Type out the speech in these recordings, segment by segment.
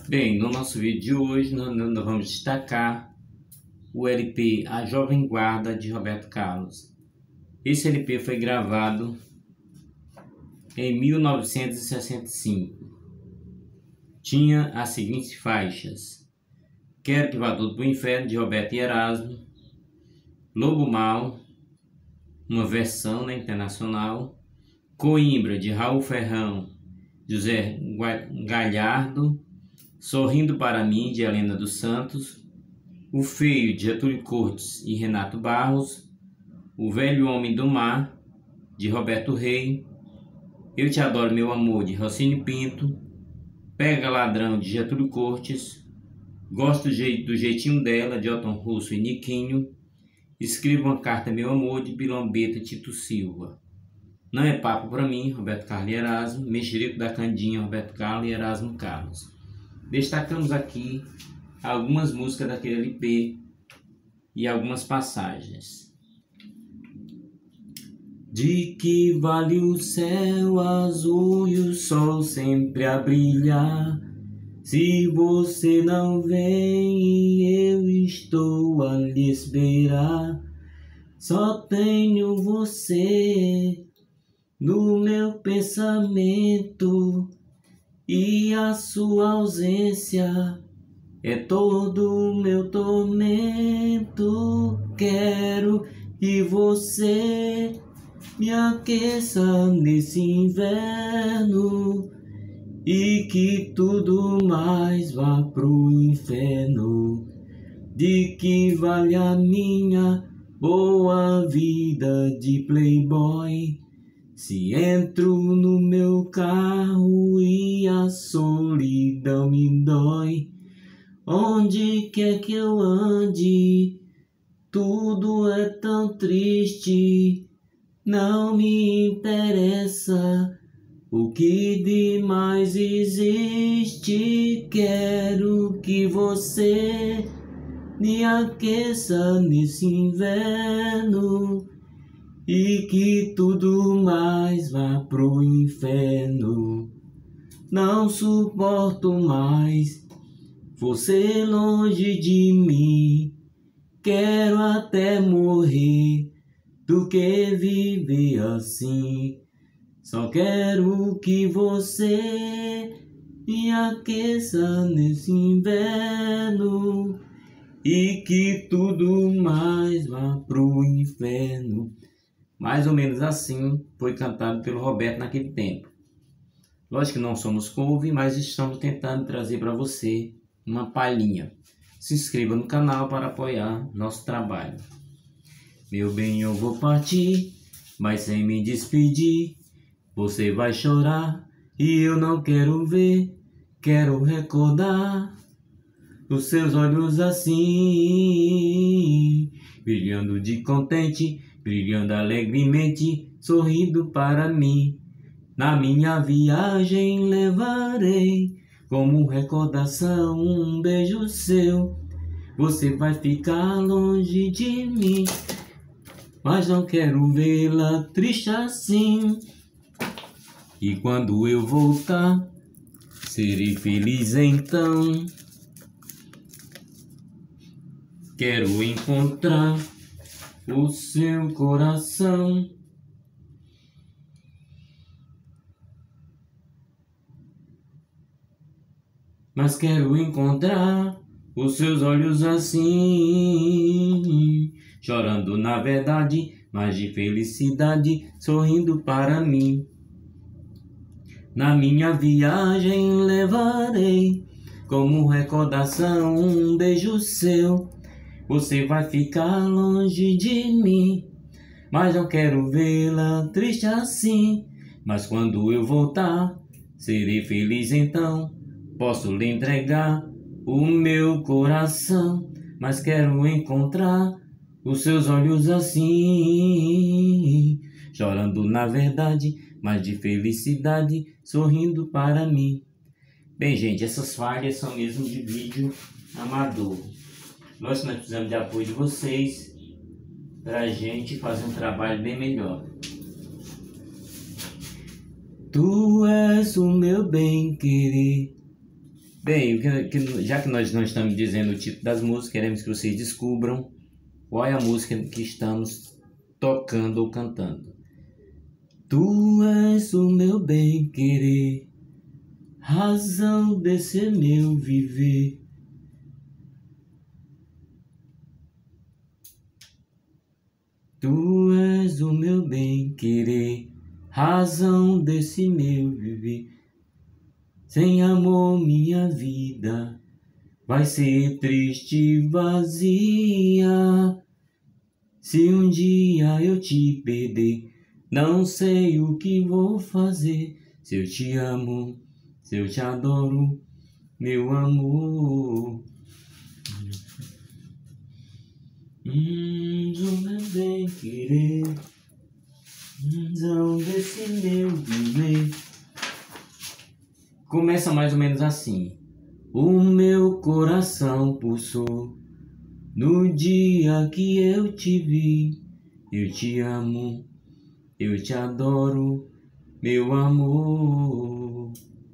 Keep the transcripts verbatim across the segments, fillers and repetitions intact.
Bem, no nosso vídeo de hoje nós, nós vamos destacar o L P A Jovem Guarda de Roberto Carlos. Esse L P foi gravado em mil novecentos e sessenta e cinco. Tinha as seguintes faixas: Quero que vá tudo para o inferno, de Roberto e Erasmo; Lobo Mau, uma versão, né, internacional; Coimbra, de Raul Ferrão, José Galhardo; Sorrindo para Mim, de Helena dos Santos; O Feio, de Getúlio Cortes e Renato Barros; O Velho Homem do Mar, de Roberto Rei; Eu Te Adoro Meu Amor, de Rocinho Pinto; Pega Ladrão, de Getúlio Cortes; Gosto do Jeitinho Dela, de Elton Russo e Niquinho; Escreva uma Carta Meu Amor, de Bilombeta e Tito Silva; Não é Papo Pra Mim, Roberto Carlos e Erasmo; Mexerico da Candinha, Roberto Carlos e Erasmo Carlos. Destacamos aqui algumas músicas daquele L P e algumas passagens. De que vale o céu azul e o sol sempre a brilhar, se você não vem e eu estou a lhe esperar? Só tenho você no meu pensamento, e a sua ausência é todo o meu tormento. Quero que você me aqueça nesse inverno e que tudo mais vá pro inferno. De que vale a minha boa vida de playboy, se entro no meu carro e a solidão me dói? Onde quer que eu ande, tudo é tão triste. Não me interessa o que de mais existe. Quero que você me aqueça nesse inverno e que tudo mais vá pro inferno. Não suporto mais você longe de mim. Quero até morrer do que viver assim. Só quero que você me aqueça nesse inverno e que tudo mais vá pro inferno. Mais ou menos assim foi cantado pelo Roberto naquele tempo. Lógico que não somos cover, mas estamos tentando trazer para você uma palhinha. Se inscreva no canal para apoiar nosso trabalho. Meu bem, eu vou partir, mas sem me despedir. Você vai chorar e eu não quero ver. Quero recordar os seus olhos assim, brilhando de contente, brilhando alegremente, sorrindo para mim. Na minha viagem levarei como recordação um beijo seu. Você vai ficar longe de mim, mas não quero vê-la triste assim. E quando eu voltar, serei feliz então. Quero encontrar o seu coração, mas quero encontrar os seus olhos assim, chorando na verdade, mas de felicidade, sorrindo para mim. Na minha viagem levarei como recordação um beijo seu. Você vai ficar longe de mim, mas não quero vê-la triste assim. Mas quando eu voltar, serei feliz então. Posso lhe entregar o meu coração, mas quero encontrar os seus olhos assim, chorando na verdade, mas de felicidade, sorrindo para mim. Bem, gente, essas falhas são mesmo de vídeo amador. Nós, nós precisamos de apoio de vocês para a gente fazer um trabalho bem melhor. Tu és o meu bem-querer, Bem, que- que- já que nós não estamos dizendo o título das músicas, queremos que vocês descubram qual é a música que estamos tocando ou cantando. Tu és o meu bem-querer, razão desse meu viver. Tu és o meu bem-querer, razão desse meu viver. Sem amor minha vida vai ser triste e vazia. Se um dia eu te perder, não sei o que vou fazer. Se eu te amo, se eu te adoro, meu amor. Hum, o meu bem querer, razão desse meu viver. Começa mais ou menos assim. O meu coração pulsou no dia que eu te vi. Eu te amo, eu te adoro, meu amor.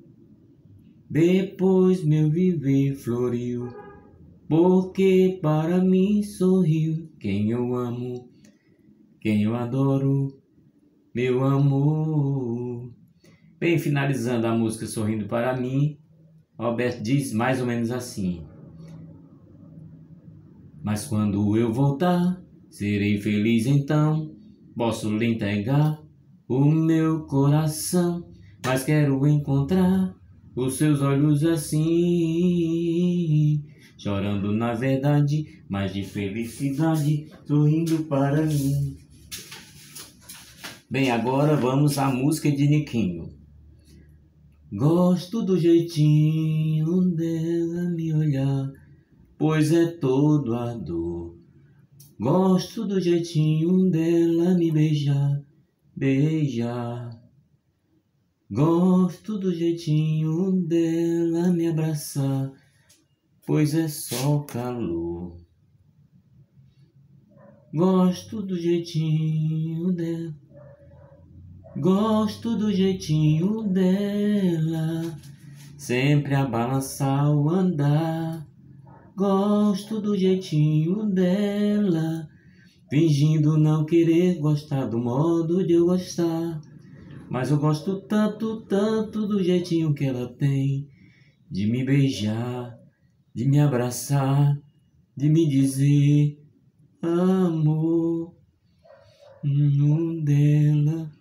Depois meu viver floriu, porque para mim sorriu. Quem eu amo, quem eu adoro, meu amor. Bem, finalizando a música Sorrindo para Mim, Roberto diz mais ou menos assim. Mas quando eu voltar, serei feliz então, posso lhe entregar o meu coração, mas quero encontrar os seus olhos assim, chorando na verdade, mas de felicidade, sorrindo para mim. Bem, agora vamos à música de Niquinho. Gosto do jeitinho dela me olhar, pois é todo a dor. Gosto do jeitinho dela me beijar, beijar. Gosto do jeitinho dela me abraçar, pois é só calor. Gosto do jeitinho dela, gosto do jeitinho dela, sempre a balançar ao andar. Gosto do jeitinho dela, fingindo não querer gostar do modo de eu gostar. Mas eu gosto tanto, tanto do jeitinho que ela tem, de me beijar, de me abraçar, de me dizer amor, um dela.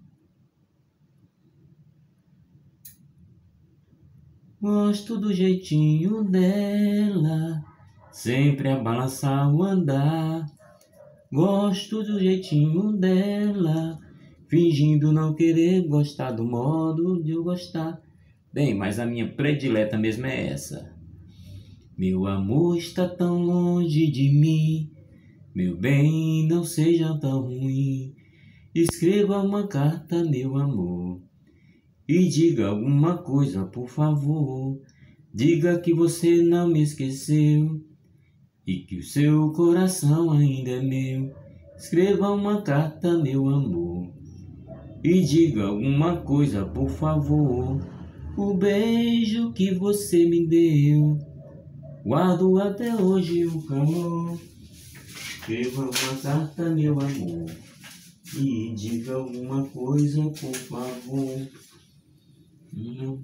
Gosto do jeitinho dela, sempre a balançar o andar. Gosto do jeitinho dela, fingindo não querer gostar do modo de eu gostar. Bem, mas a minha predileta mesmo é essa. Meu amor está tão longe de mim, meu bem, não seja tão ruim. Escreva uma carta, meu amor, e diga alguma coisa, por favor. Diga que você não me esqueceu e que o seu coração ainda é meu. Escreva uma carta, meu amor, e diga alguma coisa, por favor. O beijo que você me deu, guardo até hoje o calor. Escreva uma carta, meu amor, e diga alguma coisa, por favor. Hum.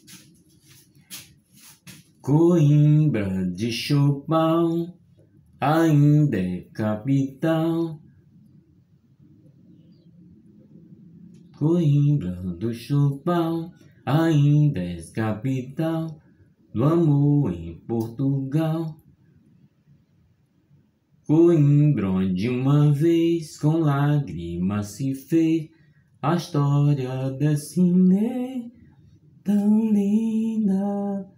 Coimbra de Chopin ainda é capital. Coimbra do Chopin ainda é capital do amor em Portugal. Coimbra onde uma vez com lágrimas se fez a história desse Inês tão linda.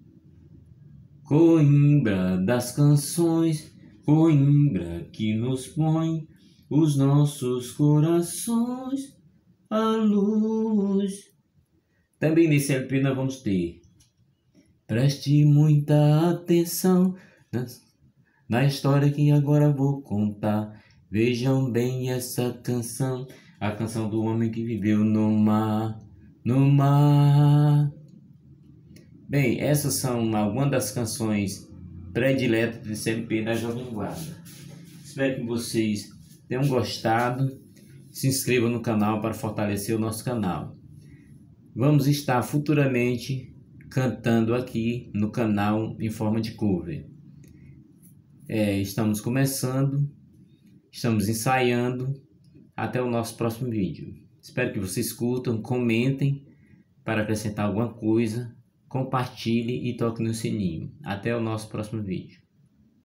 Coimbra das canções, Coimbra que nos põe os nossos corações à luz. Também nesse L P nós vamos ter Preste muita atenção na, na história que agora vou contar. Vejam bem essa canção, a canção do homem que viveu no mar, no mar. Bem, essas são algumas das canções prediletas desse L P da Jovem Guarda. Espero que vocês tenham gostado. Se inscrevam no canal para fortalecer o nosso canal. Vamos estar futuramente cantando aqui no canal em forma de cover. É, estamos começando, estamos ensaiando. Até o nosso próximo vídeo. Espero que vocês curtam, comentem para acrescentar alguma coisa, compartilhe e toque no sininho. Até o nosso próximo vídeo.